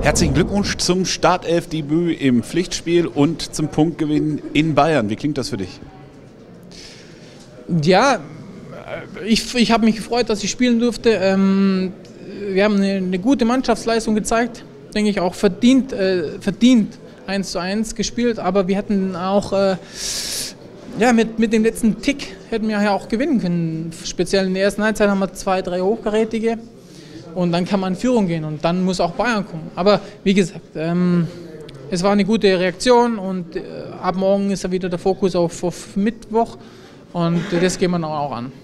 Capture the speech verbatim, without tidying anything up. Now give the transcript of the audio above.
Herzlichen Glückwunsch zum Startelf-Debüt im Pflichtspiel und zum Punktgewinn in Bayern. Wie klingt das für dich? Ja, ich, ich habe mich gefreut, dass ich spielen durfte. Ähm, wir haben eine, eine gute Mannschaftsleistung gezeigt, denke ich auch verdient, äh, verdient eins zu eins gespielt, aber wir hätten auch äh, ja, mit, mit dem letzten Tick hätten wir ja auch gewinnen können. Speziell in der ersten Halbzeit haben wir zwei, drei Hochkarätige und dann kann man in Führung gehen und dann muss auch Bayern kommen. Aber wie gesagt, ähm, es war eine gute Reaktion und äh, ab morgen ist ja wieder der Fokus auf, auf Mittwoch und das gehen wir auch an.